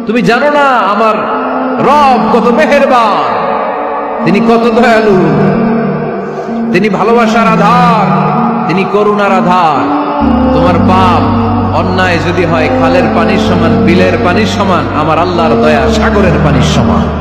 তুমি জানো না আমার রব কত মেহেরবান, তিনি কত দয়ালু, তিনি ভালোবাসার আধার, তিনি করুণার আধার। তোমার পাপ অন্যায় যদি হয় খালের পানির সমান, বিলের পানির সমান, আমার আল্লাহর দয়া সাগরের পানির সমান।